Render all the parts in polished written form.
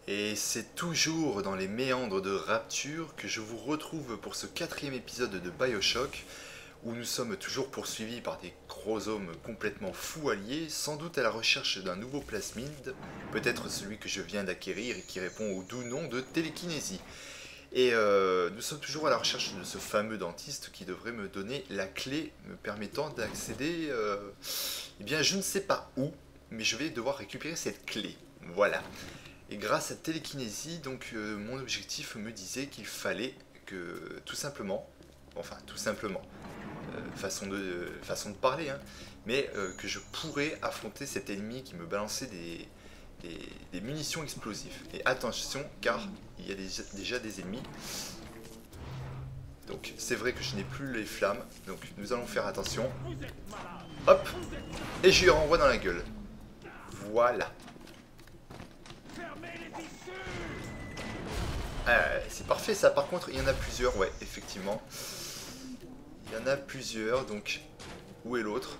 Et c'est toujours dans les méandres de Rapture que je vous retrouve pour ce 4e épisode de BioShock, où nous sommes toujours poursuivis par des gros hommes complètement fous alliés, sans doute à la recherche d'un nouveau plasmide, peut-être celui que je viens d'acquérir et qui répond au doux nom de télékinésie. Et nous sommes toujours à la recherche de ce fameux dentiste qui devrait me donner la clé me permettant d'accéder, eh bien je ne sais pas où, mais je vais devoir récupérer cette clé. Voilà. Et grâce à télékinésie, donc mon objectif me disait qu'il fallait que tout simplement, enfin tout simplement, façon de parler, hein, mais que je pourrais affronter cet ennemi qui me balançait des munitions explosives. Et attention, car il y a déjà des ennemis. Donc c'est vrai que je n'ai plus les flammes, donc nous allons faire attention. Hop, et je lui renvoie dans la gueule. Voilà. C'est parfait ça, par contre il y en a plusieurs, ouais, effectivement. Il y en a plusieurs, donc où est l'autre?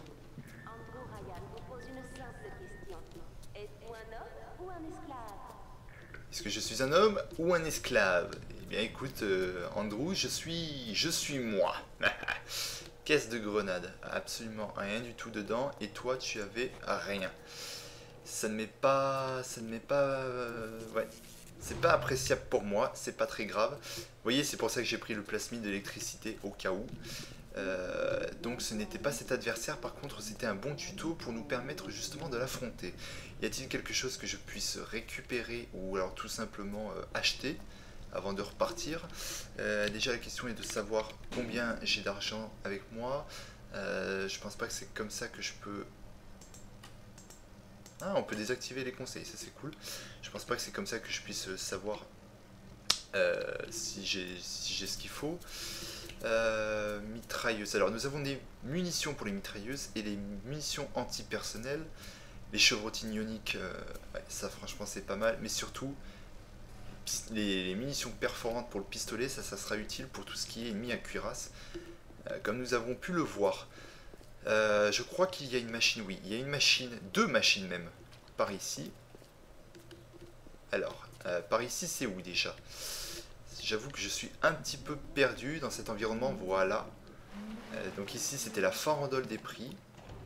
Est-ce que je suis un homme ou un esclave? Eh bien écoute, Andrew, je suis moi. Caisse de grenade, absolument rien du tout dedans, et toi tu avais rien. Ça ne m'est pas... ouais. C'est pas appréciable pour moi, c'est pas très grave. Vous voyez, c'est pour ça que j'ai pris le plasmide d'électricité au cas où. Donc ce n'était pas cet adversaire, par contre c'était un bon tuto pour nous permettre justement de l'affronter. Y a-t-il quelque chose que je puisse récupérer ou alors tout simplement acheter avant de repartir? Déjà la question est de savoir combien j'ai d'argent avec moi. Je pense pas que c'est comme ça que je peux... Ah, on peut désactiver les conseils, ça c'est cool. Je pense pas que c'est comme ça que je puisse savoir si j'ai ce qu'il faut. Mitrailleuse. Alors nous avons des munitions pour les mitrailleuses et les munitions antipersonnelles. Les chevrotines ioniques, ouais, ça franchement c'est pas mal. Mais surtout, les munitions perforantes pour le pistolet, ça sera utile pour tout ce qui est ennemi à cuirasse. Comme nous avons pu le voir. Je crois qu'il y a une machine, oui, il y a une machine, deux machines même, par ici. Alors, par ici c'est où déjà? J'avoue que je suis un petit peu perdu dans cet environnement, voilà. Donc ici c'était la farandole des prix.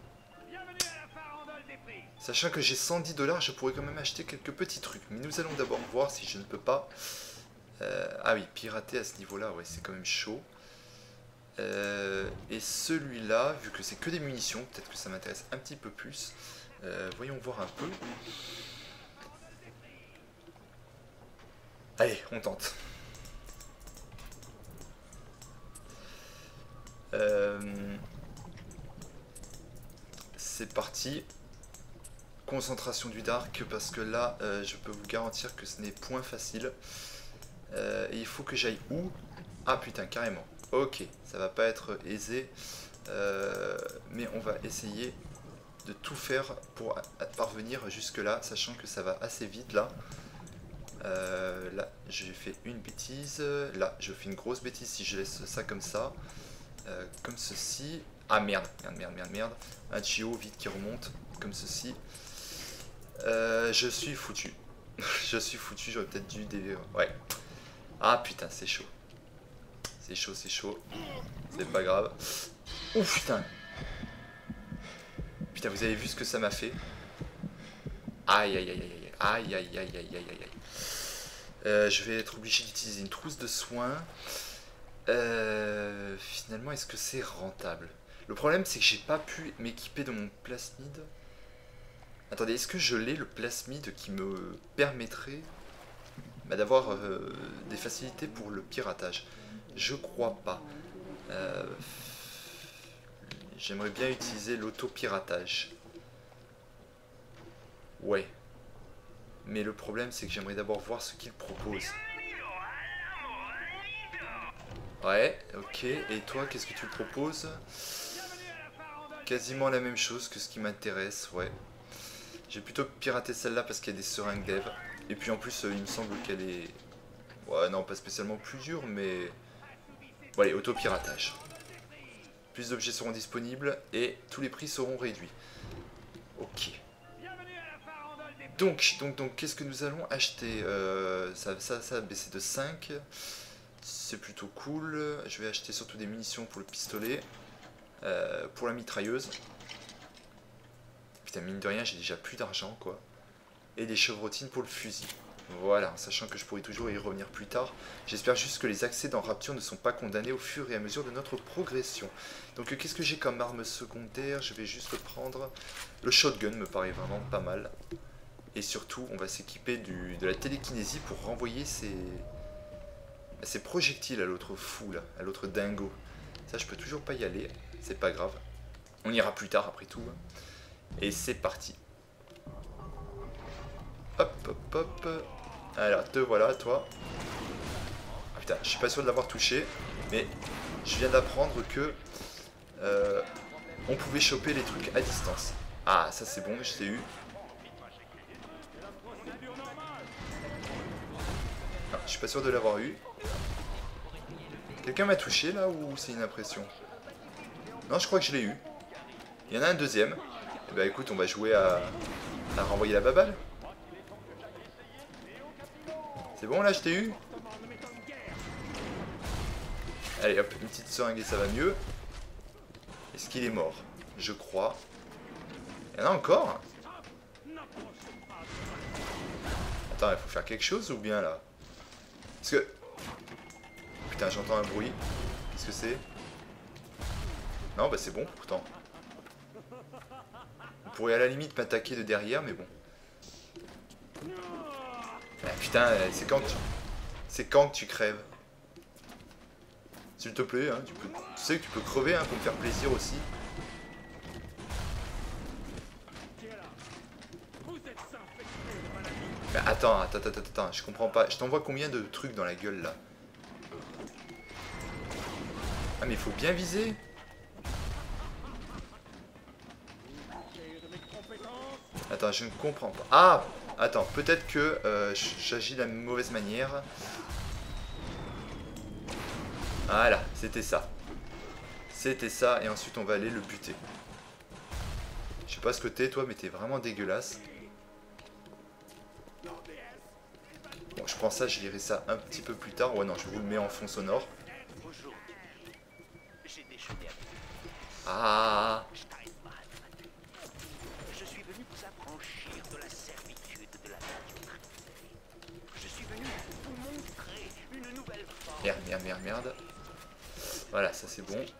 Sachant que j'ai 110 $, je pourrais quand même acheter quelques petits trucs. Mais nous allons d'abord voir si je ne peux pas... ah oui, pirater à ce niveau-là, ouais, c'est quand même chaud. Et celui-là, vu que c'est que des munitions, peut-être que ça m'intéresse un petit peu plus. Voyons voir un peu. Allez, on tente. C'est parti. Concentration du dark, parce que là, je peux vous garantir que ce n'est point facile. Et il faut que j'aille où? Ah putain, carrément. Ok, ça va pas être aisé. Mais on va essayer de tout faire pour parvenir jusque là, sachant que ça va assez vite là. Là, j'ai fait une bêtise. Là, je fais une grosse bêtise si je laisse ça comme ça. Comme ceci. Ah merde, merde. Un Gio vite qui remonte, comme ceci. Je suis foutu. Je suis foutu, j'aurais peut-être dû... Ouais. Ah putain, c'est chaud. C'est chaud. C'est pas grave. Oh putain. Putain, vous avez vu ce que ça m'a fait? Aïe. Je vais être obligé d'utiliser une trousse de soins. Finalement, est-ce que c'est rentable? Le problème, c'est que j'ai pas pu m'équiper de mon plasmide. Attendez, est-ce que je l'ai, le plasmide qui me permettrait d'avoir des facilités pour le piratage? Je crois pas. J'aimerais bien utiliser l'auto-piratage. Ouais. Mais le problème, c'est que j'aimerais d'abord voir ce qu'il propose. Ouais, ok. Et toi, qu'est-ce que tu proposes? Quasiment la même chose que ce qui m'intéresse, ouais. J'ai plutôt piraté celle-là parce qu'il y a des seringues dev. Et puis en plus, il me semble qu'elle est... Ouais, non, pas spécialement plus dure, mais... Bon, allez, auto-piratage. Plus d'objets seront disponibles et tous les prix seront réduits. Ok. Donc, qu'est-ce que nous allons acheter? Ça a baissé de 5. C'est plutôt cool. Je vais acheter surtout des munitions pour le pistolet. Pour la mitrailleuse. Putain, mine de rien, j'ai déjà plus d'argent, quoi. Et des chevrotines pour le fusil. Voilà, sachant que je pourrais toujours y revenir plus tard. J'espère juste que les accès dans Rapture ne sont pas condamnés au fur et à mesure de notre progression. Donc qu'est-ce que j'ai comme arme secondaire? Je vais juste prendre le shotgun, me paraît vraiment pas mal. Et surtout, on va s'équiper de la télékinésie pour renvoyer ces projectiles à l'autre fou, là, à l'autre dingo. Ça, je peux toujours pas y aller, c'est pas grave. On ira plus tard, après tout. Et c'est parti. Hop, hop, hop. Alors, te voilà, toi. Ah, putain, je suis pas sûr de l'avoir touché, mais je viens d'apprendre que on pouvait choper les trucs à distance. Ah, ça c'est bon, je l'ai eu. Ah, je suis pas sûr de l'avoir eu. Quelqu'un m'a touché là ou c'est une impression? Non, je crois que je l'ai eu. Il y en a un deuxième. Et bah écoute, on va jouer à renvoyer la baballe. C'est bon là, je t'ai eu? Allez hop, une petite seringue et ça va mieux. Est-ce qu'il est mort? Je crois. Il y en a encore? Attends, il faut faire quelque chose ou bien là? Parce que... Putain, j'entends un bruit. Qu'est-ce que c'est? Non, bah c'est bon pourtant. On pourrait à la limite m'attaquer de derrière, mais bon. Ah, putain, c'est quand que tu crèves? S'il te plaît, hein, tu sais que tu peux crever hein, pour me faire plaisir aussi. Mais attends, je comprends pas. Je t'envoie combien de trucs dans la gueule là? Ah mais il faut bien viser. Attends, je ne comprends pas. Ah! Attends, peut-être que j'agis de la mauvaise manière. Voilà, c'était ça. C'était ça, et ensuite on va aller le buter. Je sais pas ce que t'es toi, mais t'es vraiment dégueulasse. Bon, je prends ça, je lirai ça un petit peu plus tard. Ouais, non, je vous le mets en fond sonore. Ah! Je suis venu vous affranchir de la servitude de la médiocrité. Je suis venu vous montrer une nouvelle forme. Merde. Voilà, ça c'est bon.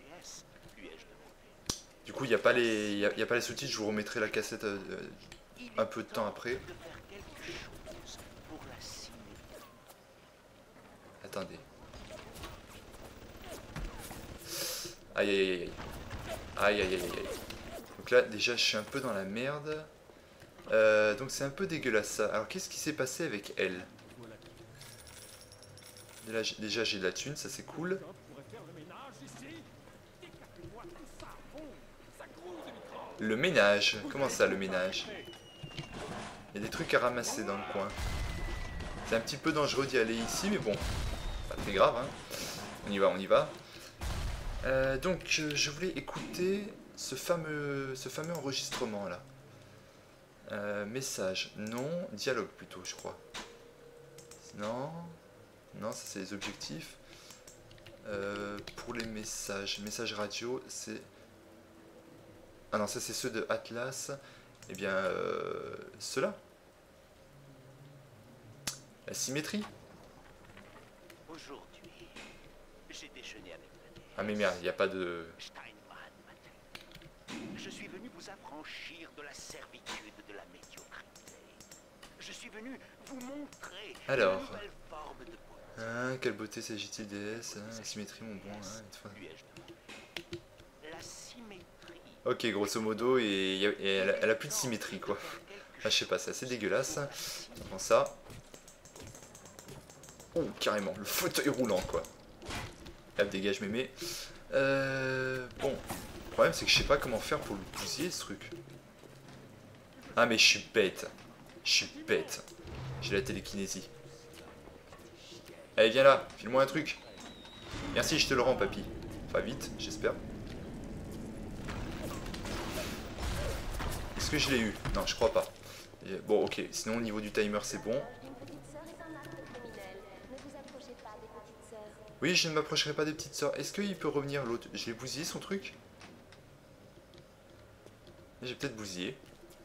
Du coup, il n'y a pas les sous-titres, je vous remettrai la cassette un peu de temps après. Attendez. Aïe aïe aïe aïe. Aïe aïe aïe aïe. Donc là, déjà, je suis un peu dans la merde. Donc c'est un peu dégueulasse ça. Alors qu'est-ce qui s'est passé avec elle? Déjà j'ai de la thune, ça c'est cool. Le ménage? Comment ça le ménage? Il y a des trucs à ramasser dans le coin. C'est un petit peu dangereux d'y aller ici, mais bon. Pas très grave, hein. On y va. Donc je voulais écouter ce fameux enregistrement là. Message, non, dialogue plutôt je crois. Non, ça c'est les objectifs. Pour les messages radio c'est... Ah non, ça c'est ceux de Atlas. Eh bien, ceux-là. La symétrie. Aujourd'hui, j'ai déjeuné avec la déesse. Ah mais merde, il n'y a pas de... Je suis venu vous affranchir de la servitude de la médiocrité. Je suis venu vous montrer une nouvelle forme de beauté. Quelle beauté s'agit-il déesse? La symétrie, mon bon. La symétrie. Ok, grosso modo, et elle a plus de symétrie, quoi. Ah, je sais pas, c'est assez dégueulasse. On prend ça. Oh, carrément, le fauteuil roulant, quoi. Hop, dégage, mémé. Bon, le problème, c'est que je sais pas comment faire pour le bousiller, ce truc. Ah, mais je suis bête. J'ai la télékinésie. Allez, viens là, file-moi un truc. Merci, je te le rends, papy. Enfin, vite, j'espère. Est-ce que je l'ai eu? Non, je crois pas. Bon, ok. Sinon, au niveau du timer, c'est bon. Oui, je ne m'approcherai pas des petites sœurs. Est-ce qu'il peut revenir l'autre? Je l'ai bousillé son truc? J'ai peut-être bousillé.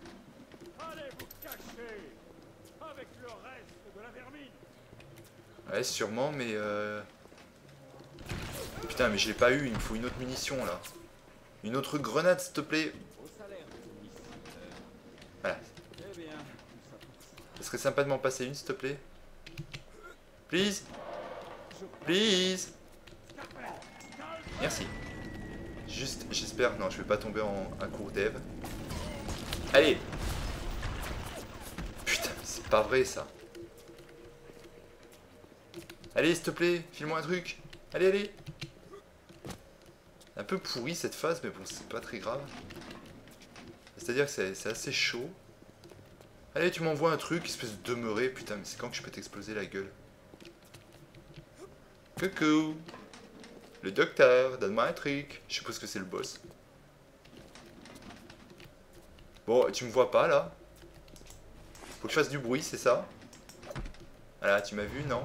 Ouais, sûrement, mais putain, mais je l'ai pas eu. Il me faut une autre munition là. Une autre grenade, s'il te plaît. Voilà. Ce serait sympa de m'en passer une, s'il te plaît. Please. Please. Merci. Juste, j'espère... Non, je vais pas tomber en un cours dev. Allez. Putain, c'est pas vrai, ça. Allez, s'il te plaît, file-moi un truc. Allez, allez. Un peu pourri, cette phase, mais bon, c'est pas très grave. C'est-à-dire que c'est assez chaud. Allez, tu m'envoies un truc, espèce de demeuré. Putain, mais c'est quand que je peux t'exploser la gueule? Coucou. Le docteur, donne-moi un truc. Je suppose que c'est le boss. Bon, tu me vois pas, là? Faut que je fasse du bruit, c'est ça? Voilà, tu m'as vu, non?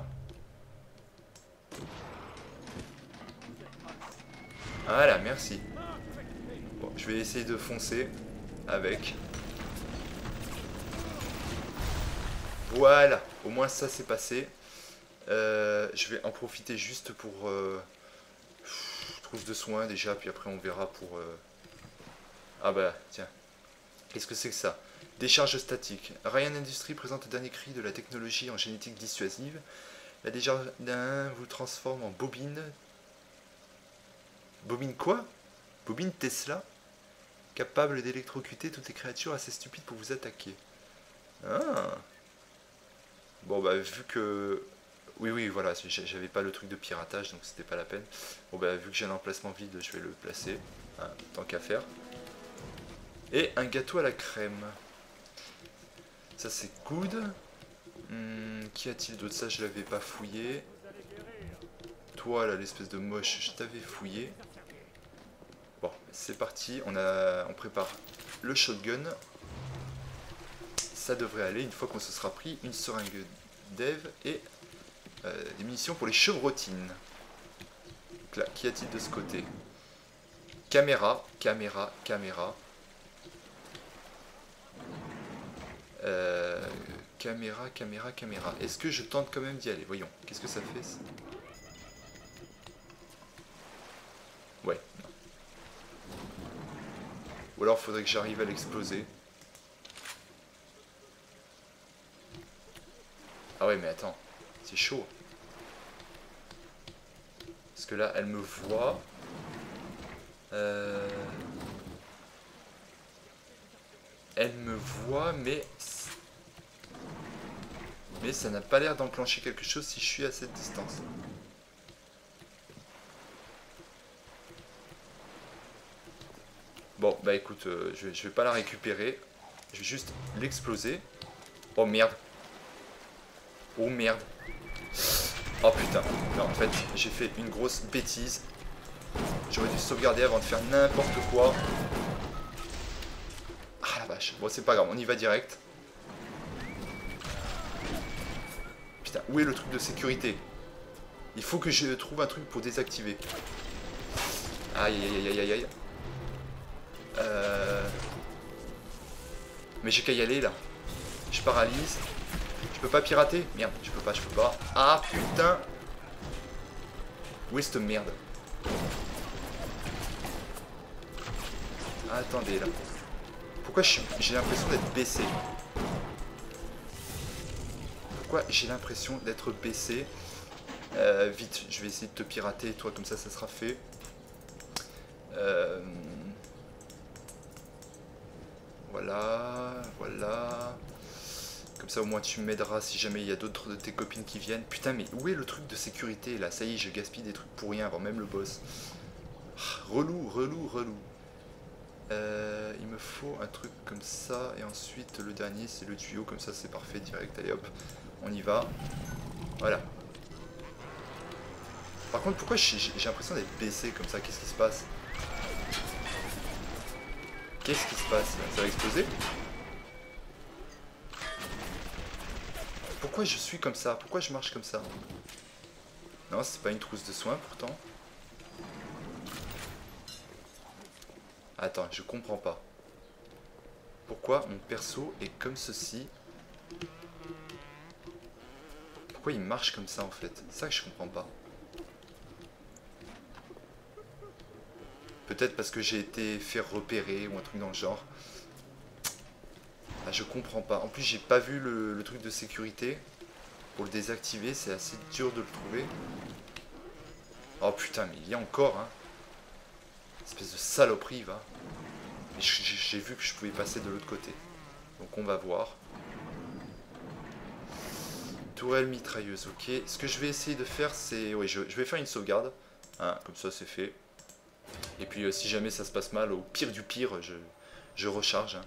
Voilà, merci. Bon, je vais essayer de foncer avec. Voilà, au moins ça c'est passé. Je vais en profiter juste pour trousse de soins déjà, puis après on verra pour... Ah bah tiens, qu'est-ce que c'est que ça? Décharge statique. Ryan Industries présente le dernier cri de la technologie en génétique dissuasive. La décharge d'un vous transforme en bobine. Bobine quoi? Bobine Tesla? Capable d'électrocuter toutes les créatures assez stupides pour vous attaquer. Ah. Bon bah vu que... Oui, voilà, j'avais pas le truc de piratage, donc c'était pas la peine. Bon bah vu que j'ai un emplacement vide, je vais le placer, hein, tant qu'à faire. Et un gâteau à la crème. Ça c'est good. Qu'y a-t-il d'autre? Ça je l'avais pas fouillé. Toi là, l'espèce de moche, je t'avais fouillé. Bon, c'est parti, on prépare le shotgun. Ça devrait aller une fois qu'on se sera pris une seringue dev et des munitions pour les chevrotines. Donc là, qu'y a-t-il de ce côté? Caméra. Caméra. Est-ce que je tente quand même d'y aller? Voyons, qu'est-ce que ça fait ça? Ouais. Non. Ou alors faudrait que j'arrive à l'exploser. Ah ouais, mais attends, c'est chaud. Parce que là, elle me voit. Elle me voit, mais ça n'a pas l'air d'enclencher quelque chose si je suis à cette distance. Bon, bah écoute, je vais pas la récupérer. Je vais juste l'exploser. Oh merde. Oh merde. Oh putain. Non, en fait, j'ai fait une grosse bêtise. J'aurais dû sauvegarder avant de faire n'importe quoi. Ah la vache. Bon, c'est pas grave, on y va direct. Putain, où est le truc de sécurité? Il faut que je trouve un truc pour désactiver. Aïe. Mais j'ai qu'à y aller là. Je paralyse. Je peux pas pirater? Merde, je peux pas. Ah putain. Où est cette merde? Attendez là. Pourquoi j'ai l'impression d'être baissé? Vite, je vais essayer de te pirater, toi comme ça sera fait. Voilà. Comme ça au moins tu m'aideras si jamais il y a d'autres de tes copines qui viennent. Putain, mais où est le truc de sécurité là? Ça y est, je gaspille des trucs pour rien avant même le boss. Relou. Il me faut un truc comme ça. Et ensuite le dernier c'est le tuyau. Comme ça c'est parfait direct. Allez hop, on y va. Voilà. Par contre, pourquoi j'ai l'impression d'être baissé comme ça? Qu'est-ce qui se passe? Ça va exploser? Pourquoi je suis comme ça? Pourquoi je marche comme ça? Non, c'est pas une trousse de soins pourtant. Attends, je comprends pas. Pourquoi mon perso est comme ceci? Pourquoi il marche comme ça en fait? C'est ça que je comprends pas. Peut-être parce que j'ai été fait repérer ou un truc dans le genre. Ah, je comprends pas. En plus, j'ai pas vu le truc de sécurité. Pour le désactiver, c'est assez dur de le trouver. Oh putain, mais il y a encore, hein. Espèce de saloperie, va. Mais j'ai vu que je pouvais passer de l'autre côté. Donc on va voir. Tourelle mitrailleuse, ok. Ce que je vais essayer de faire, c'est... Oui, je vais faire une sauvegarde. Hein, comme ça, c'est fait. Et puis, si jamais ça se passe mal, au pire du pire, je recharge. Hein.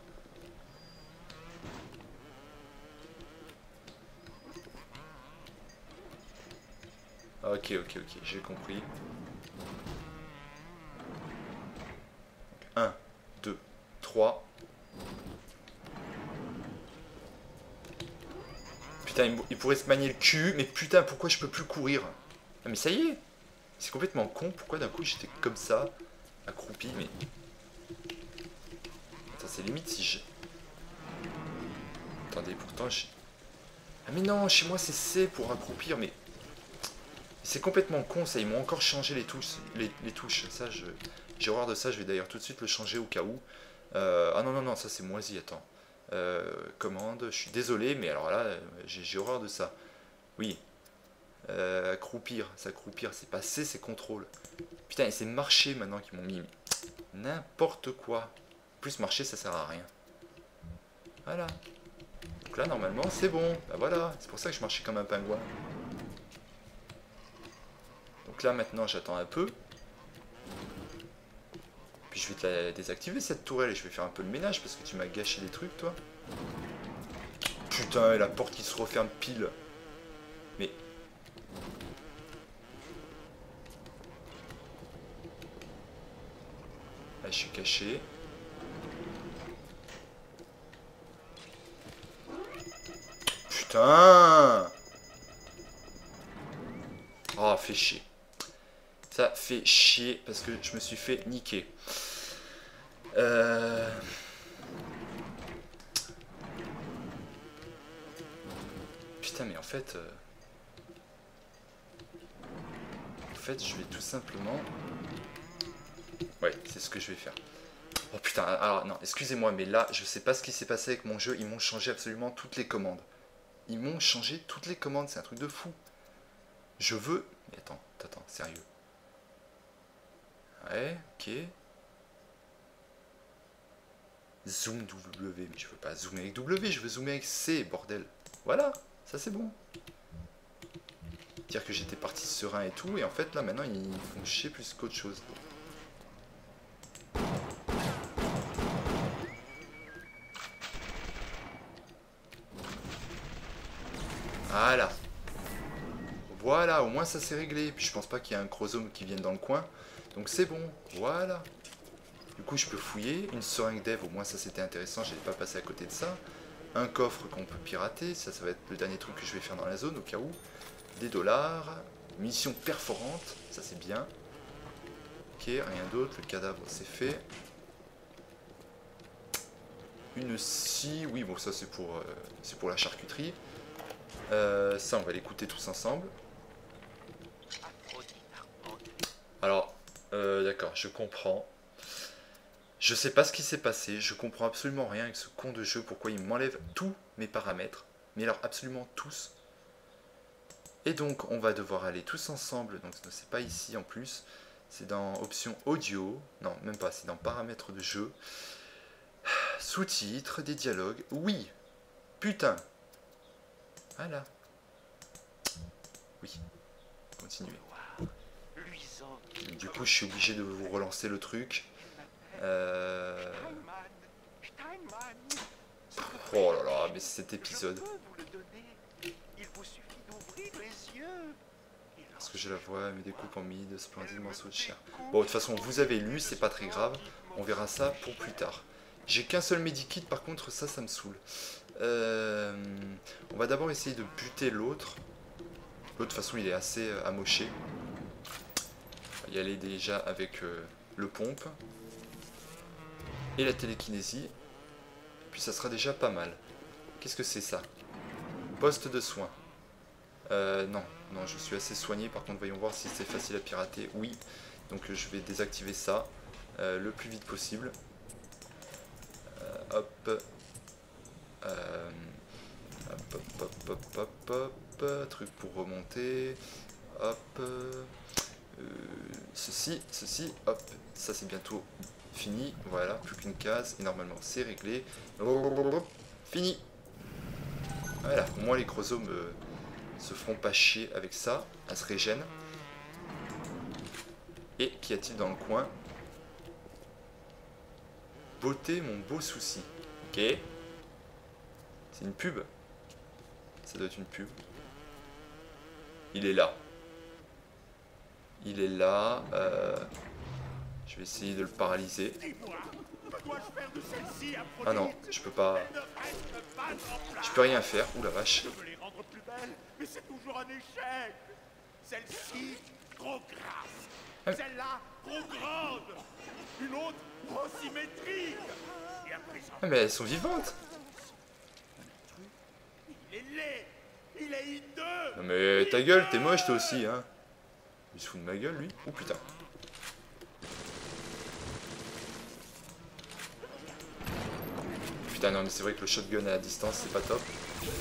Ok, j'ai compris. 1, 2, 3. Putain, il pourrait se manier le cul, mais putain, pourquoi je peux plus courir? Ah, mais ça y est. C'est complètement con, pourquoi d'un coup j'étais comme ça, accroupi, mais... Attends, c'est limite si je... Attendez, pourtant je... Ah mais non, chez moi c'est C pour accroupir, mais... C'est complètement con ça, ils m'ont encore changé les touches. Les touches, ça j'ai horreur de ça, je vais d'ailleurs tout de suite le changer au cas où. Ah non, ça c'est moisi, attends. Commande, je suis désolé, mais alors là, j'ai horreur de ça. Oui. Accroupir, s'accroupir, c'est pas C, c'est contrôle. Putain, et c'est marcher maintenant qu'ils m'ont mis. N'importe quoi. En plus, marcher, ça sert à rien. Voilà. Donc là, normalement, c'est bon. Bah voilà, c'est pour ça que je marchais comme un pingouin. Donc là, maintenant, j'attends un peu. Puis je vais te la désactiver, cette tourelle, et je vais faire un peu le ménage, parce que tu m'as gâché des trucs, toi. Putain, et la porte qui se referme pile. Mais... Là, je suis caché. Putain! Oh, fait chier. Ça fait chier parce que je me suis fait niquer. Putain, mais en fait... je vais tout simplement... Ouais, c'est ce que je vais faire. Oh putain, alors non, excusez-moi, mais là, je sais pas ce qui s'est passé avec mon jeu. Ils m'ont changé absolument toutes les commandes. Ils m'ont changé toutes les commandes, c'est un truc de fou. Je veux... Mais attends, sérieux. Ouais, ok. Zoom W, mais je veux pas zoomer avec W, je veux zoomer avec C, bordel. Voilà, ça c'est bon. Dire que j'étais parti serein et tout, et en fait là maintenant ils font chier plus qu'autre chose. Voilà. Voilà, au moins ça s'est réglé. Puis je pense pas qu'il y ait un chromosome qui vienne dans le coin. Donc c'est bon, voilà. Du coup je peux fouiller. Une seringue dev, au moins ça c'était intéressant, j'allais pas passer à côté de ça. Un coffre qu'on peut pirater, ça va être le dernier truc que je vais faire dans la zone au cas où. Des dollars. Mission perforante, ça c'est bien. Ok, rien d'autre, le cadavre c'est fait. Une scie, oui bon ça c'est pour la charcuterie. Ça on va l'écouter tous ensemble. Alors, d'accord, je comprends. Je sais pas ce qui s'est passé, je comprends absolument rien avec ce con de jeu, pourquoi il m'enlève tous mes paramètres, mais alors absolument tous. Et donc on va devoir aller tous ensemble, donc c'est pas ici en plus, c'est dans option audio, non même pas, c'est dans paramètres de jeu, sous-titres, des dialogues, oui, putain, voilà, oui, continuez. Du coup je suis obligé de vous relancer le truc. Oh là là, mais cet épisode. Parce que je la vois, elle me découpe en mille de splendides morceaux de chair. Bon, de toute façon, vous avez lu, c'est pas très grave. On verra ça pour plus tard. J'ai qu'un seul medikit, par contre, ça me saoule. On va d'abord essayer de buter l'autre. L'autre, de toute façon, il est assez amoché. On va y aller déjà avec le pompe. Et la télékinésie. Et puis ça sera déjà pas mal. Qu'est-ce que c'est ça? Poste de soins. Non, je suis assez soigné. Par contre, voyons voir si c'est facile à pirater. Oui, donc je vais désactiver ça le plus vite possible. Hop. Hop. Truc pour remonter. Hop. Ceci, hop. Ça c'est bientôt fini. Voilà, plus qu'une case. Et normalement c'est réglé. Fini. Voilà, au moins les chromosomes se feront pas chier avec ça. Elle se régène. Et qu'y a-t-il dans le coin? Beauté, mon beau souci. Ok. C'est une pub. Ça doit être une pub. Il est là. Il est là. Je vais essayer de le paralyser. Ah non, je peux pas. Je peux rien faire. Ouh la vache. Je veux les rendre plus belles, mais c'est toujours un échec. Celle-ci, trop grasse. Celle-là, trop grande. Une autre, trop symétrique. Et à présent... Ah mais elles sont vivantes. Il est laid. Il est hideux. Non mais ta gueule, t'es moche toi aussi, hein. Il se fout de ma gueule, lui. Oh putain. Putain, non mais c'est vrai que le shotgun à distance, c'est pas top.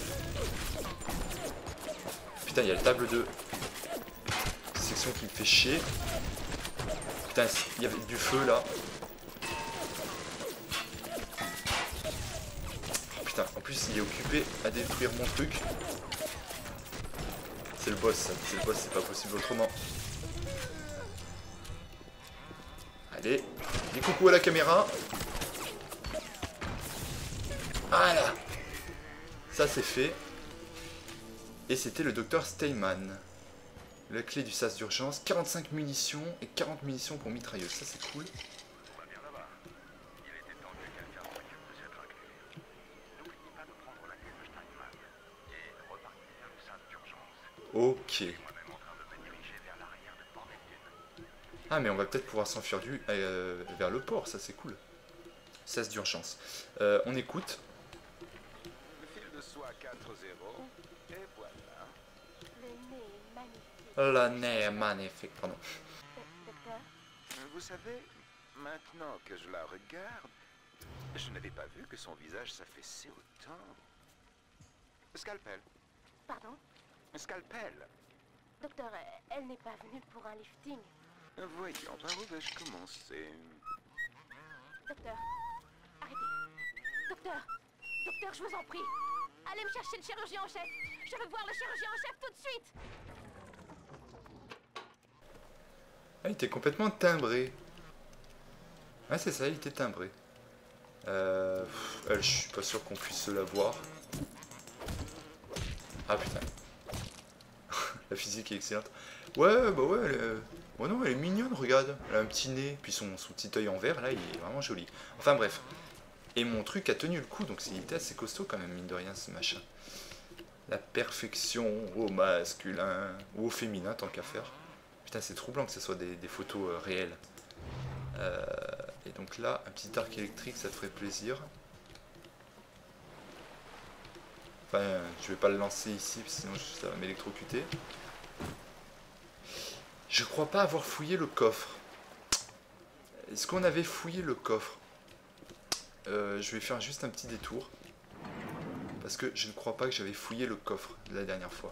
Putain, il y a le table de section qui me fait chier. Putain, il y avait du feu là. Oh, putain, en plus il est occupé à détruire mon truc. C'est le boss, ça. C'est le boss, c'est pas possible autrement. Allez, des coucou à la caméra. Voilà. Ça c'est fait. Et c'était le docteur Steinman. La clé du sas d'urgence, 45 munitions et 40 munitions pour mitrailleuse. Ça c'est cool. Ok. Ah mais on va peut-être pouvoir s'enfuir vers le port, ça c'est cool. Sas d'urgence. On écoute. Le fil de soie 4-0, et voilà. Le nez est magnifique, pardon. Docteur? Vous savez, maintenant que je la regarde, je n'avais pas vu que son visage s'affaissait autant. Scalpel. Pardon? Scalpel. Docteur, elle n'est pas venue pour un lifting. Voyons, par où vais-je commencer? Docteur, arrêtez. Docteur, je vous en prie. Allez me chercher le chirurgien en chef. Je veux voir le chirurgien en chef tout de suite. Ah, il était complètement timbré. Ah, c'est ça, il était timbré. Je suis pas sûr qu'on puisse la voir. Ah putain. La physique est excellente. Ouais, bah ouais, bon, non, elle est mignonne, regarde. Elle a un petit nez, puis son petit œil en vert, là, il est vraiment joli. Enfin bref. Et mon truc a tenu le coup, donc il était assez costaud quand même, mine de rien, ce machin. La perfection au masculin, ou au féminin, tant qu'à faire. Putain, c'est troublant que ce soit des photos réelles. Et donc là, un petit arc électrique, ça te ferait plaisir. Enfin, je vais pas le lancer ici, sinon ça va m'électrocuter. Je crois pas avoir fouillé le coffre. Est-ce qu'on avait fouillé le coffre? Je vais faire juste un petit détour. Parce que je ne crois pas que j'avais fouillé le coffre la dernière fois.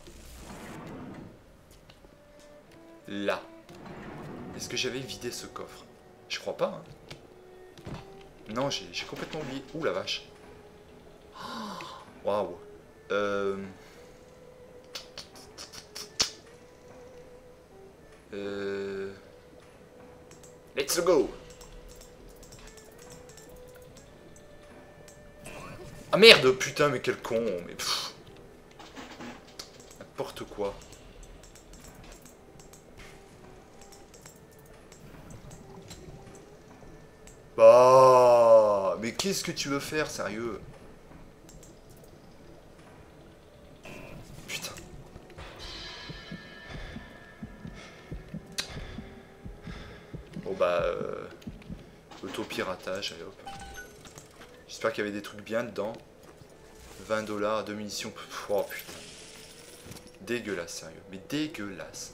Là. Est-ce que j'avais vidé ce coffre? Je crois pas. Hein. Non, j'ai complètement oublié. Ouh la vache. Waouh. Let's go. Ah merde, putain, mais quel con. Mais pff. N'importe quoi. Bah, mais qu'est-ce que tu veux faire, sérieux? bah... auto-piratage, allez hop. J'espère qu'il y avait des trucs bien dedans. 20 $, 2 munitions. Oh putain. Dégueulasse, sérieux. Mais dégueulasse.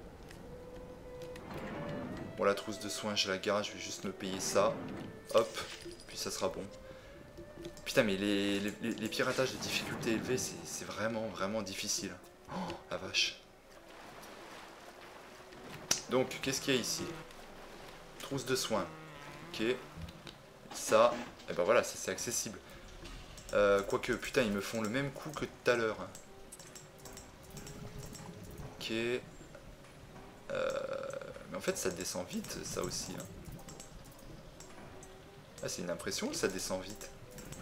Bon, la trousse de soins, je la garde. Je vais juste me payer ça. Hop. Puis ça sera bon. Putain, mais les piratages de difficulté élevée, c'est vraiment, vraiment difficile. Oh, la vache. Donc, qu'est-ce qu'il y a ici? Trousse de soins. Ok. Ça, et ben voilà, ça c'est accessible. Quoique, putain, ils me font le même coup que tout à l'heure. Ok. Mais en fait, ça descend vite, ça aussi. Hein. Ah, c'est une impression que ça descend vite.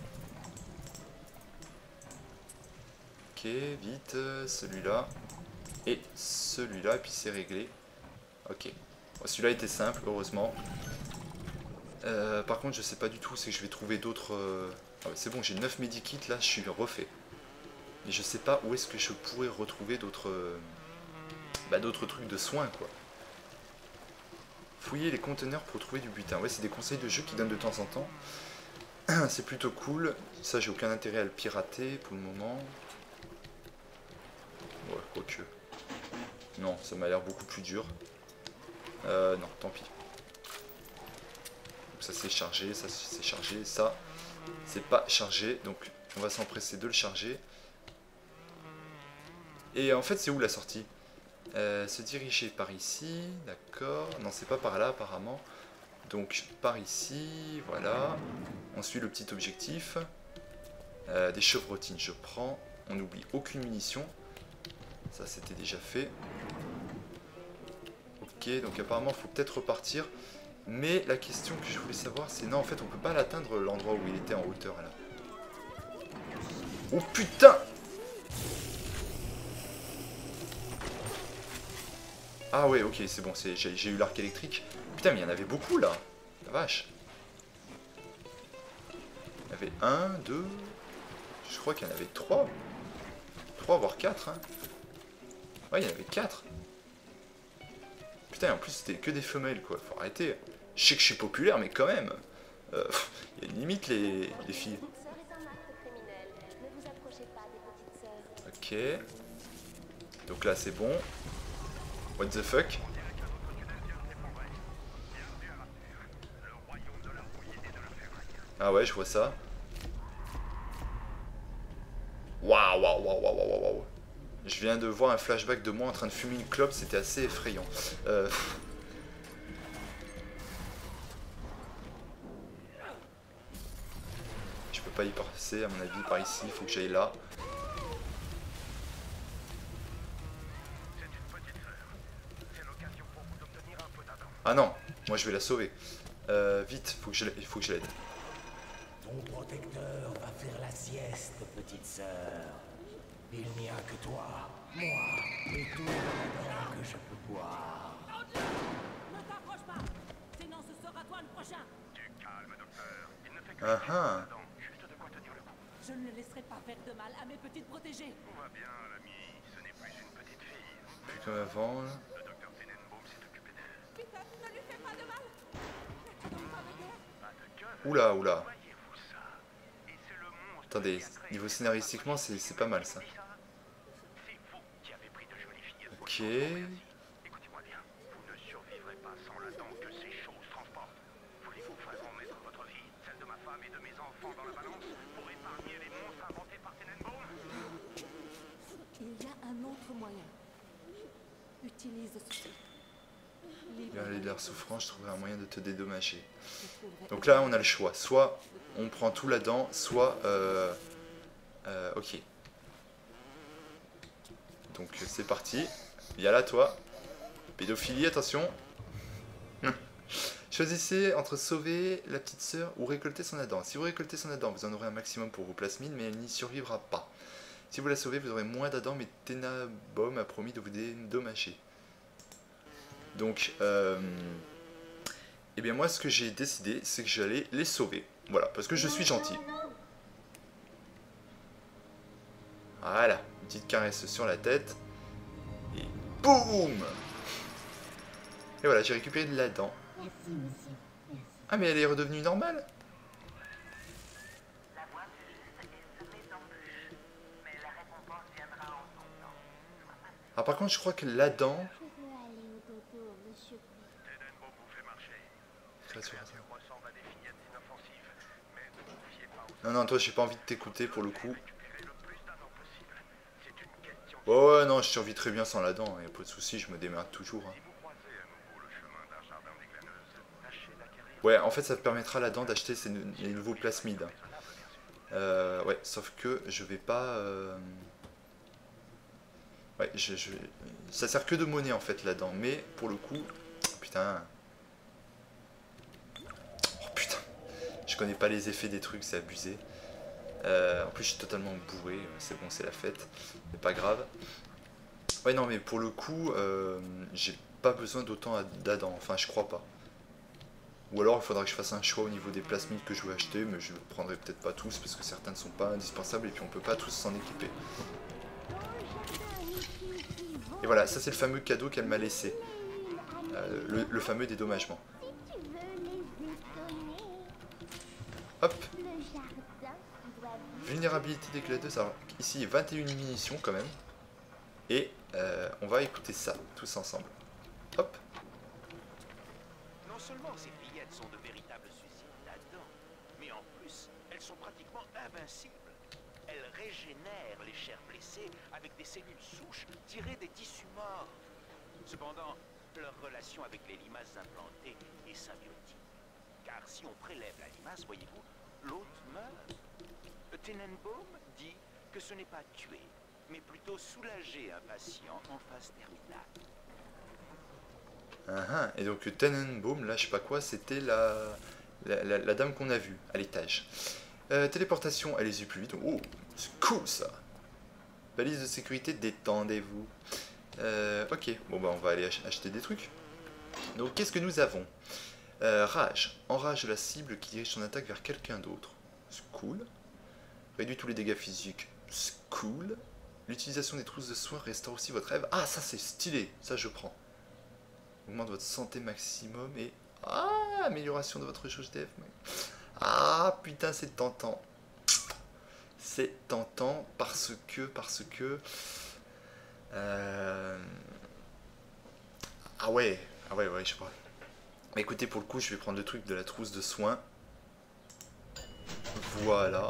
Ok, vite, celui-là. Et celui-là, et puis c'est réglé. Ok. Bon, celui-là était simple, heureusement. Par contre, je sais pas du tout, c'est que je vais trouver d'autres... Ah, c'est bon, j'ai 9 medikits, là, je suis refait. Mais je sais pas où est-ce que je pourrais retrouver d'autres... bah, d'autres trucs de soins, quoi. Fouiller les conteneurs pour trouver du butin. Ouais, c'est des conseils de jeu qui donnent de temps en temps. C'est plutôt cool. Ça, j'ai aucun intérêt à le pirater pour le moment. Ouais, quoique. Non, ça m'a l'air beaucoup plus dur. Non, tant pis. Donc ça c'est chargé, ça c'est chargé, ça c'est pas chargé. Donc on va s'empresser de le charger. Et en fait c'est où la sortie? Se diriger par ici, d'accord. Non, c'est pas par là apparemment. Donc par ici, voilà. On suit le petit objectif. Des chevrotines, je prends. On n'oublie aucune munition. Ça c'était déjà fait. Ok, donc apparemment il faut peut-être repartir. Mais la question que je voulais savoir, c'est non, en fait on peut pas l'atteindre l'endroit où il était en hauteur là. Oh putain! Ah ouais, ok, c'est bon, j'ai eu l'arc électrique. Putain, mais il y en avait beaucoup là. La vache. Il y avait 1, 2... Je crois qu'il y en avait 3. 3 voire 4. Hein. Ouais, il y en avait 4. Putain, en plus c'était que des femelles quoi, faut arrêter. Je sais que je suis populaire, mais quand même. Il y a une limite les filles. Ok. Donc là c'est bon. What the fuck? Ah ouais, je vois ça. Waouh, waouh, waouh, waouh, waouh, waouh. Je viens de voir un flashback de moi en train de fumer une clope, c'était assez effrayant. Je peux pas y passer, à mon avis, par ici, il faut que j'aille là. Ah non, moi je vais la sauver. Vite, il faut que je l'aide. Ton protecteur va faire la sieste, petite sœur. Il n'y a que toi, moi et tout le temps que je peux boire. Ne t'approche pas, sinon ce sera toi le prochain. Du calme, docteur. Il ne fait que Ah ah. juste de quoi tenir le coup. Je ne le laisserai pas faire de mal à mes petites protégées. Tout va bien, l'ami. Ce n'est plus une petite fille. Plus comme avant là. Le docteur Tenenbaum s'est occupé d'elle. Peter, ne lui fais pas de mal. Ne donne pas de guerre. Pas de gueule. Oula, oula. Voyez-vous ça? Et c'est le monstre. Attendez, niveau scénaristiquement, c'est pas mal ça. C'est vous qui avez pris de jolies filles. Ok. Écoutez-moi bien. Vous ne survivrez pas sans la dent que ces choses transportent. Voulez-vous vraiment mettre votre vie, celle de ma femme et de mes enfants dans la balance pour épargner les monstres inventés par Tenenbaum? Il y a un autre moyen. Utilise ceci. Bien aller de l'air souffrant, je trouverai un moyen de te dédommager. Donc là, on a le choix. Soit on prend tout là-dedans, soit... ok. Donc c'est parti. Il y a là, toi. Pédophilie, attention. Choisissez entre sauver la petite sœur ou récolter son Adam. Si vous récoltez son Adam, vous en aurez un maximum pour vos plasmides, mais elle n'y survivra pas. Si vous la sauvez, vous aurez moins d'Adam, mais Tenenbaum a promis de vous dédommager. Donc, eh bien moi, ce que j'ai décidé, c'est que j'allais les sauver. Voilà, parce que je suis gentil. Voilà, une petite caresse sur la tête. Et boum! Et voilà, j'ai récupéré de la dent. Ah mais elle est redevenue normale. Ah par contre je crois que là-dedans... Non, non, toi j'ai pas envie de t'écouter pour le coup. Oh, ouais, non, je survis très bien sans la dent, y'a pas de soucis, je me démerde toujours. Hein. Ouais, en fait ça te permettra la dent d'acheter les nouveaux plasmides. Ouais, sauf que je vais pas... Ouais, ça sert que de monnaie en fait là-dedans, mais pour le coup... Putain... Oh putain, je connais pas les effets des trucs, c'est abusé. En plus je suis totalement bourré, c'est bon, c'est la fête, c'est pas grave. Ouais non mais pour le coup, j'ai pas besoin d'autant d'Adam, enfin je crois pas. Ou alors il faudra que je fasse un choix au niveau des plasmides que je veux acheter, mais je ne prendrai peut-être pas tous parce que certains ne sont pas indispensables et puis on peut pas tous s'en équiper. Et voilà, ça c'est le fameux cadeau qu'elle m'a laissé. Le fameux dédommagement. Hop. Vulnérabilité des gladeuses. Alors ici 21 munitions quand même. Et on va écouter ça tous ensemble. Hop. Non seulement ces fillettes sont de véritables suicides là-dedans, mais en plus, elles sont pratiquement invincibles. Elles régénèrent les chairs blessées avec des cellules souches tirées des tissus morts. Cependant, leur relation avec les limaces implantées est symbiotique. Car si on prélève la limace, voyez-vous, l'hôte meurt. Tenenbaum dit que ce n'est pas tuer, mais plutôt soulager un patient en phase terminale. Et donc Tenenbaum, là je sais pas quoi, c'était la dame qu'on a vue à l'étage. Téléportation, allez-y plus vite. Oh, c'est cool ça. Balise de sécurité, détendez-vous. Ok, bon bah on va aller acheter des trucs. Donc qu'est-ce que nous avons? Rage, enrage la cible qui dirige son attaque vers quelqu'un d'autre. C'est cool. Réduit tous les dégâts physiques. C'est cool. L'utilisation des trousses de soins restaure aussi votre rêve. Ah ça c'est stylé, ça je prends. Augmente votre santé maximum et... Ah, amélioration de votre jauge d'EF. Ah, putain, c'est tentant. C'est tentant parce que... Ah ouais, je sais pas. Mais écoutez, pour le coup, je vais prendre le truc de la trousse de soins. Voilà.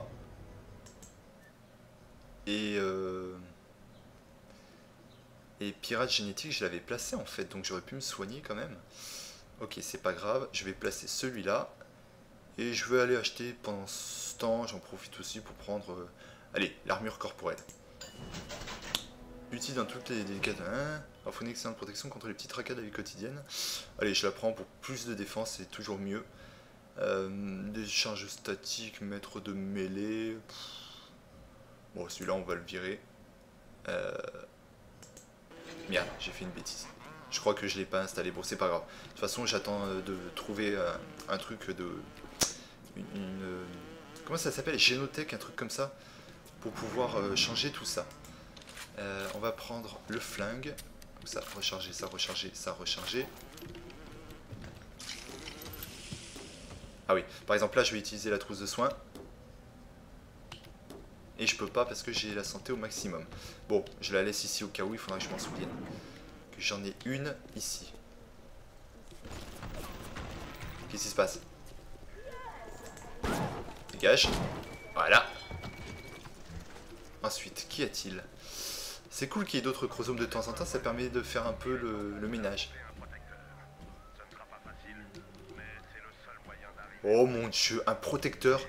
Et pirate génétique, je l'avais placé en fait, donc j'aurais pu me soigner quand même. Ok, c'est pas grave, je vais placer celui-là. Et je vais aller acheter pendant ce temps, j'en profite aussi pour prendre... allez, l'armure corporelle. Utile dans toutes les délicates... offre une excellente protection contre les petites racades de la vie quotidienne. Allez, je la prends pour plus de défense, c'est toujours mieux. Des charges statiques, maître de mêlée... Bon, celui-là, on va le virer. Merde, j'ai fait une bêtise. Je crois que je l'ai pas installé. Bon, c'est pas grave. De toute façon, j'attends de trouver un truc de... comment ça s'appelle? Génothèque, un truc comme ça. Pour pouvoir changer tout ça. On va prendre le flingue. Ça, recharger, ça, recharger, ça, recharger. Ah oui, par exemple là, je vais utiliser la trousse de soins. Et je peux pas parce que j'ai la santé au maximum. Bon, je la laisse ici au cas où, il faudra que je m'en souvienne. Que j'en ai une ici. Qu'est-ce qui se passe? Dégage. Voilà. Ensuite, qu'y a-t-il? C'est cool qu'il y ait d'autres chromosomes de temps en temps, ça permet de faire un peu le ménage. Oh mon dieu, un protecteur.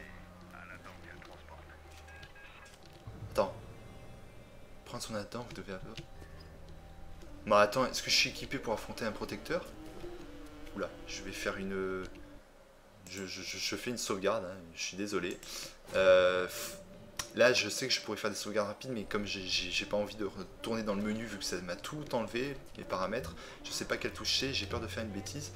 Attends. Prendre son attaque, vous devez avoir... Bah attends, est-ce que je suis équipé pour affronter un protecteur? Oula, je vais faire une... Je fais une sauvegarde, hein, je suis désolé. Là, je sais que je pourrais faire des sauvegardes rapides, mais comme j'ai pas envie de retourner dans le menu, vu que ça m'a tout enlevé, les paramètres, je sais pas quelle touche c'est, j'ai peur de faire une bêtise.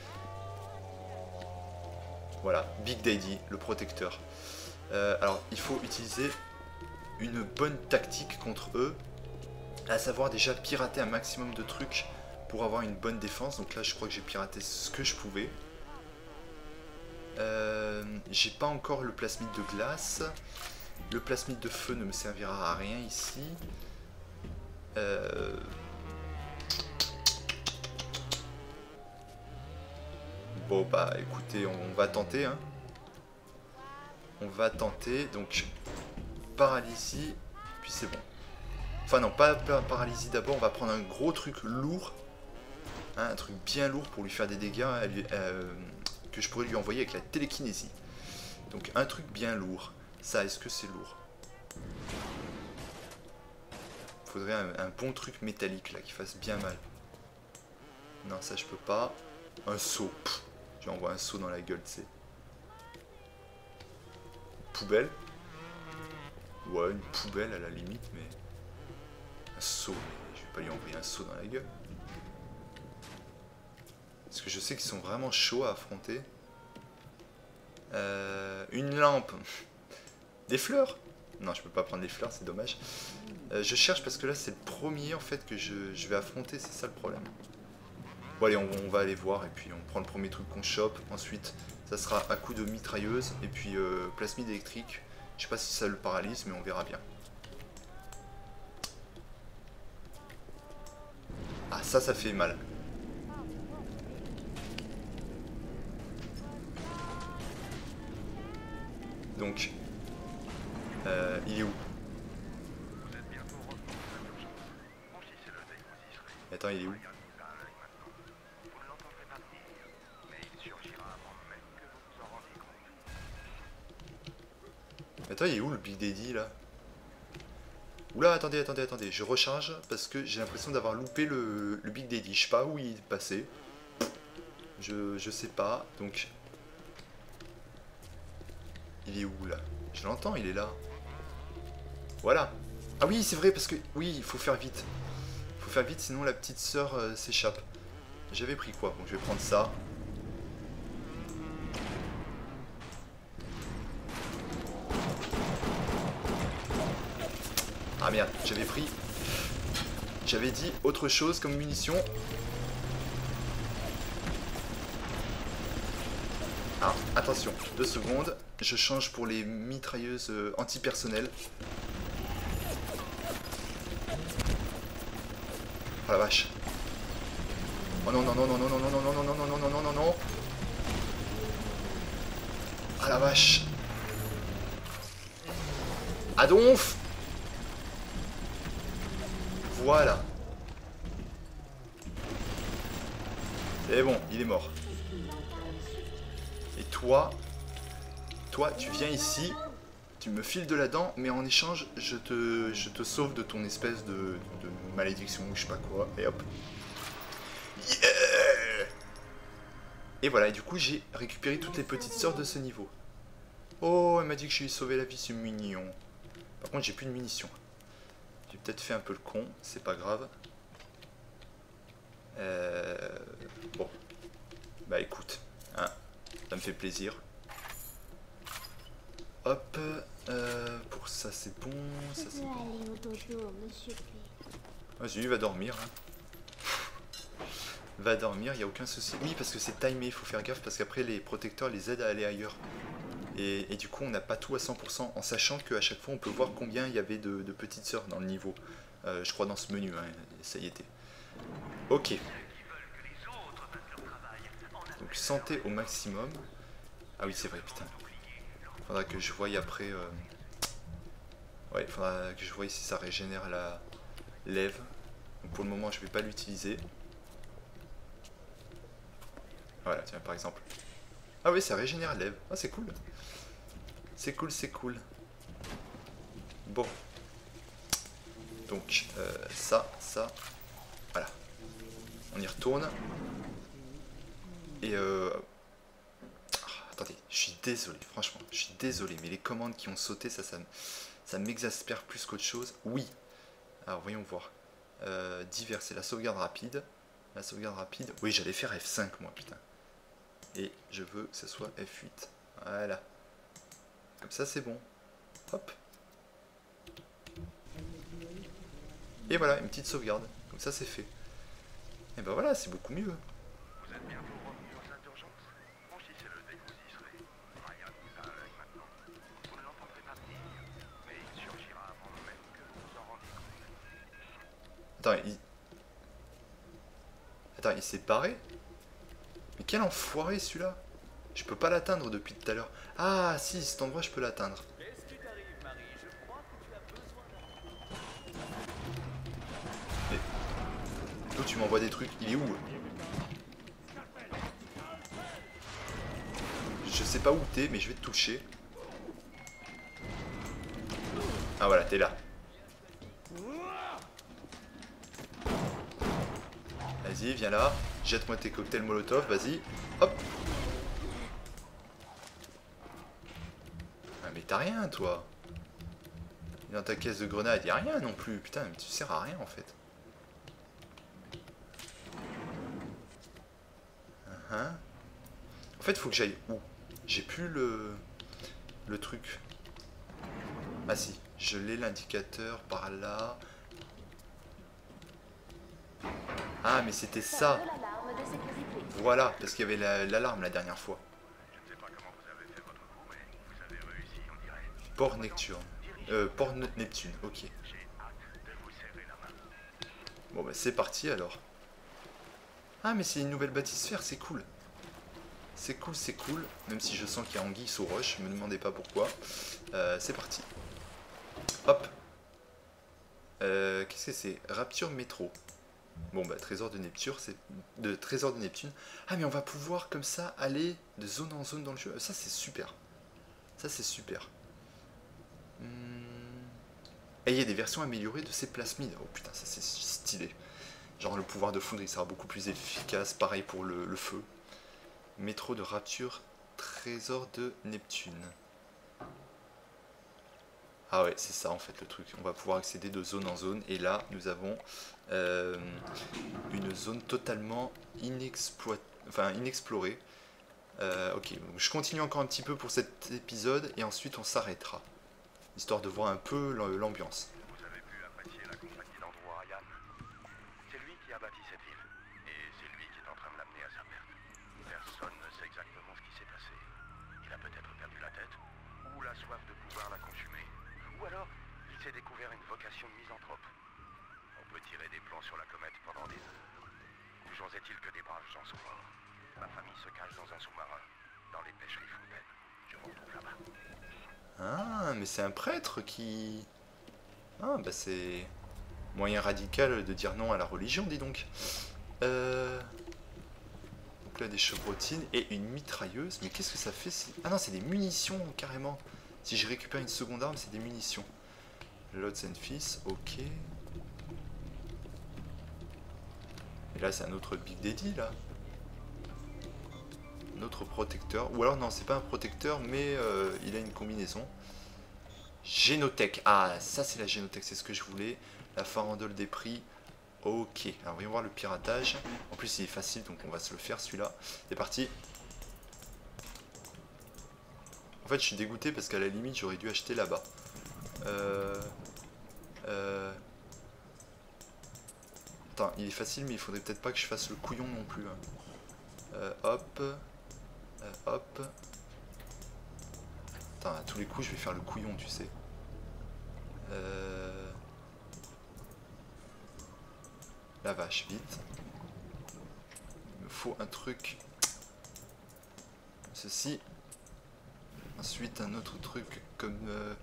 Voilà, Big Daddy, le protecteur. Alors, il faut utiliser une bonne tactique contre eux, à savoir déjà pirater un maximum de trucs pour avoir une bonne défense. Donc là, je crois que j'ai piraté ce que je pouvais. J'ai pas encore le plasmide de glace. Le plasmide de feu ne me servira à rien ici. Bon bah écoutez, on va tenter. Hein. On va tenter. Donc paralysie, puis c'est bon. Enfin non, pas paralysie d'abord. On va prendre un gros truc lourd. Hein, un truc bien lourd pour lui faire des dégâts que je pourrais lui envoyer avec la télékinésie. Donc un truc bien lourd. Ça, est-ce que c'est lourd? Faudrait un bon truc métallique là qui fasse bien mal. Non, ça je peux pas. Un seau. Je lui envoie un seau dans la gueule, tu sais. Poubelle. Ouais, une poubelle à la limite, mais... Un seau. Je vais pas lui envoyer un seau dans la gueule. Parce que je sais qu'ils sont vraiment chauds à affronter. Une lampe. Des fleurs? Non, je peux pas prendre des fleurs, c'est dommage. Je cherche parce que là, c'est le premier en fait que je vais affronter, c'est ça le problème. Bon allez, on va aller voir et puis on prend le premier truc qu'on chope. Ensuite, ça sera à coup de mitrailleuse et puis plasmide électrique. Je sais pas si ça le paralyse, mais on verra bien. Ah, ça fait mal. Donc, il est où? Attends, il est où? Attends, il est où le Big Daddy là? Oula, attendez, je recharge parce que j'ai l'impression d'avoir loupé le Big Daddy. Je sais pas où il est passé. Je sais pas, donc... Il est où là? Je l'entends, il est là. Voilà. Ah oui, c'est vrai, parce que... Oui, il faut faire vite. Il faut faire vite, sinon la petite sœur s'échappe. J'avais pris quoi? Bon, je vais prendre ça. Ah merde, j'avais pris... J'avais dit autre chose comme munition. Ah, attention, 2 secondes. Je change pour les mitrailleuses antipersonnelles. Oh la vache. Oh non, non, non, non, non, non, non, non, non, non, non, non, non, non, non, non. Ah la vache. Adonf. Voilà. C'est bon, il est mort. Et toi, tu viens ici, tu me files de la dent, mais en échange, je te sauve de ton espèce de malédiction ou je sais pas quoi. Et hop. Yeah. Et voilà, et du coup, j'ai récupéré toutes les petites sœurs de ce niveau. Oh, elle m'a dit que je lui ai sauvé la vie, c'est mignon. Par contre, j'ai plus de munitions. J'ai peut-être fait un peu le con, c'est pas grave. Bon. Bah écoute, hein, ça me fait plaisir. Hop, pour ça c'est bon, ça c'est bon. Vas-y, va dormir. Hein. Va dormir, il n'y a aucun souci. Oui, parce que c'est timé, il faut faire gaffe, parce qu'après les protecteurs les aident à aller ailleurs. Et du coup, on n'a pas tout à 100%, en sachant qu'à chaque fois, on peut voir combien il y avait de petites sœurs dans le niveau. Je crois dans ce menu, hein, ça y était. Ok. Donc, santé au maximum. Ah oui, c'est vrai, putain. Faudra que je voie après... Ouais, faudra que je voie si ça régénère la lève. Donc, pour le moment, je vais pas l'utiliser. Voilà, tiens, par exemple. Ah oui, ça régénère lève. Ah, c'est cool. C'est cool, c'est cool. Bon. Donc, ça. Voilà. On y retourne. Et attendez, je suis désolé, franchement. Je suis désolé, mais les commandes qui ont sauté, ça m'exaspère plus qu'autre chose. Oui. Alors, voyons voir. Divers, c'est la sauvegarde rapide. La sauvegarde rapide. Oui, j'allais faire F5, moi, putain. Et je veux que ce soit F8. Voilà. Comme ça, c'est bon. Hop. Et voilà, une petite sauvegarde. Comme ça, c'est fait. Et ben voilà, c'est beaucoup mieux. Vous êtes bientôt revenu aux salles d'urgence? Franchissez le dès que vous y serez. Attends, il s'est barré? Mais quel enfoiré celui-là! Je peux pas l'atteindre depuis tout à l'heure. Ah si, cet endroit je peux l'atteindre. Mais... toi tu m'envoies des trucs, il est où? Je sais pas où t'es, mais je vais te toucher. Ah voilà, t'es là. Vas-y, viens là. Jette-moi tes cocktails Molotov, vas-y. Hop. Ah mais t'as rien, toi. Dans ta caisse de grenades, y'a rien non plus. Putain, mais tu sers à rien en fait. En fait, faut que j'aille où? J'ai plus le truc. Ah si, je l'ai l'indicateur par là. Ah mais c'était ça. Voilà, parce qu'il y avait l'alarme la dernière fois. Port Neptune. Port Neptune, ok. Bon bah c'est parti alors. Ah mais c'est une nouvelle bâtisphère, c'est cool. C'est cool, c'est cool. Même si je sens qu'il y a anguille sous roche, me demandez pas pourquoi. C'est parti. Hop. Qu'est-ce que c'est? Rapture métro. Bon bah trésor de Neptune, trésor de Neptune. Ah mais on va pouvoir comme ça aller de zone en zone dans le jeu. Ça c'est super. Ça c'est super. Et il y a des versions améliorées de ces plasmides. Oh putain, ça c'est stylé. Genre le pouvoir de foudre il sera beaucoup plus efficace. Pareil pour le feu. Métro de rapture, trésor de Neptune. Ah ouais, c'est ça en fait le truc. On va pouvoir accéder de zone en zone. Et là, nous avons une zone totalement inexplorée. Ok, donc je continue encore un petit peu pour cet épisode. Et ensuite, on s'arrêtera. Histoire de voir un peu l'ambiance. Vous avez pu apprécier la compagnie d'Andrew Ryan. C'est lui qui a bâti cette ville. Et c'est lui qui est en train de l'amener à sa perte. Personne ne sait exactement ce qui s'est passé. Il a peut-être perdu la tête, ou la soif de pouvoir la consumer. Ou alors, il s'est découvert une vocation de misanthrope. On peut tirer des plans sur la comète pendant des heures. Toujours est-il que des braves gens sont morts. Ma famille se cache dans un sous-marin, dans les pêcheries fontaines. Je vous retrouve là-bas. Ah, mais c'est un prêtre qui... Ah, bah c'est... moyen radical de dire non à la religion, dis donc. Donc là, des chevrotines et une mitrailleuse. Mais qu'est-ce que ça fait? Ah non, c'est des munitions, carrément. Si je récupère une seconde arme, c'est des munitions. Lots and Fils, ok. Et là, c'est un autre Big Daddy, là. Notre protecteur. Ou alors, non, c'est pas un protecteur, mais il a une combinaison. Génothèque. Ah, ça, c'est la génothèque, c'est ce que je voulais. La farandole des prix. Ok. Alors, voyons voir le piratage. En plus, il est facile, donc on va se le faire, celui-là. C'est parti. En fait, je suis dégoûté parce qu'à la limite, j'aurais dû acheter là-bas. Attends, il est facile, mais il faudrait peut-être pas que je fasse le couillon non plus. Hein. Hop. Hop. Attends, à tous les coups, je vais faire le couillon, tu sais. La vache, vite. Il me faut un truc. Ceci. Ensuite, un autre truc comme...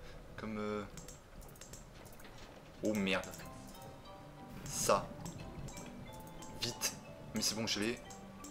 Oh merde. Ça. Vite. Mais c'est bon, je l'ai.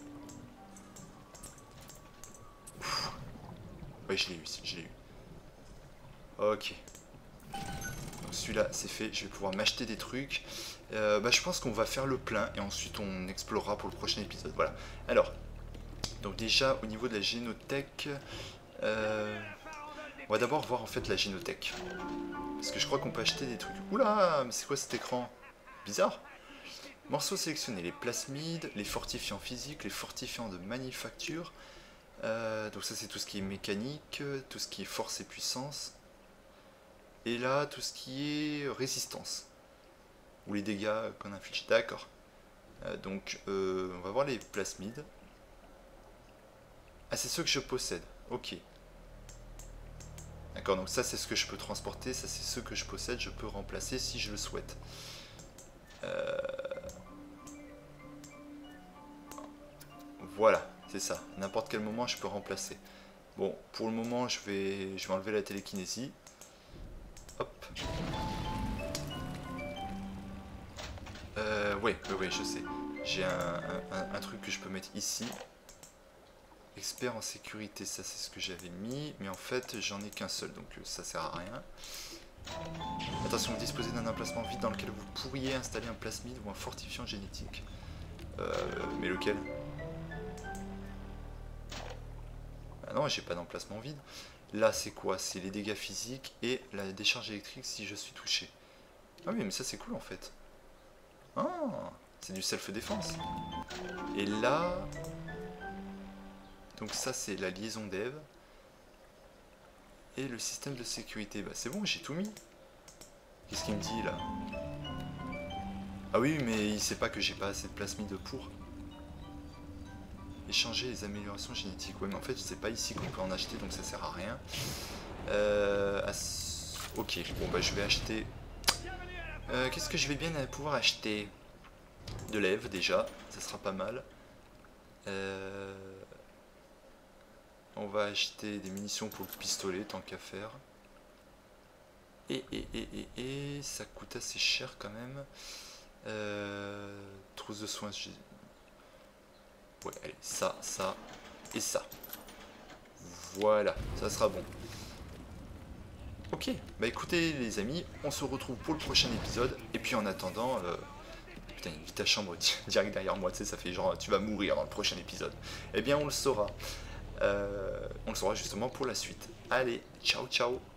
Ouais, je l'ai eu, je l'ai eu. Ok. Donc celui-là, c'est fait. Je vais pouvoir m'acheter des trucs. Bah, je pense qu'on va faire le plein et ensuite on explorera pour le prochain épisode. Voilà. Alors, donc déjà, au niveau de la génothèque... on va d'abord voir en fait la génothèque. Parce que je crois qu'on peut acheter des trucs. Oula, mais c'est quoi cet écran? Bizarre. Morceaux sélectionnés, les plasmides, les fortifiants physiques, les fortifiants de manufacture. Donc ça c'est tout ce qui est mécanique, tout ce qui est force et puissance. Et là, tout ce qui est résistance. Ou les dégâts qu'on inflige. D'accord. Donc on va voir les plasmides. Ah, c'est ceux que je possède. Ok. D'accord, donc ça c'est ce que je peux transporter, ça c'est ce que je possède, je peux remplacer si je le souhaite. Voilà, c'est ça. N'importe quel moment, je peux remplacer. Bon, pour le moment, je vais enlever la télékinésie. Hop. Ouais, je sais. J'ai un truc que je peux mettre ici. Expert en sécurité, ça c'est ce que j'avais mis. Mais en fait, j'en ai qu'un seul, donc ça sert à rien. Attention, vous disposez d'un emplacement vide dans lequel vous pourriez installer un plasmide ou un fortifiant génétique. Mais lequel? Ah non, j'ai pas d'emplacement vide. Là, c'est quoi? C'est les dégâts physiques et la décharge électrique si je suis touché. Ah oui, mais ça c'est cool en fait. Ah, c'est du self-défense. Et là... Donc ça c'est la liaison d'Eve. Et le système de sécurité. Bah c'est bon, j'ai tout mis. Qu'est-ce qu'il me dit là? Ah oui, mais il sait pas que j'ai pas assez de plasmide pour. Échanger les améliorations génétiques. Ouais, mais en fait, c'est pas ici qu'on peut en acheter, donc ça sert à rien. Ok, bon bah je vais acheter... Qu'est-ce que je vais bien pouvoir acheter? De l'Eve déjà, ça sera pas mal. On va acheter des munitions pour le pistolet, tant qu'à faire. Et ça coûte assez cher quand même. Trousse de soins. Ouais, allez, ça et ça. Voilà, ça sera bon. Ok, bah écoutez les amis, on se retrouve pour le prochain épisode. Et puis en attendant, putain, il vit ta chambre direct derrière moi, tu sais, ça fait genre tu vas mourir dans le prochain épisode. Eh bien on le saura. On le saura justement pour la suite. Allez, ciao ciao.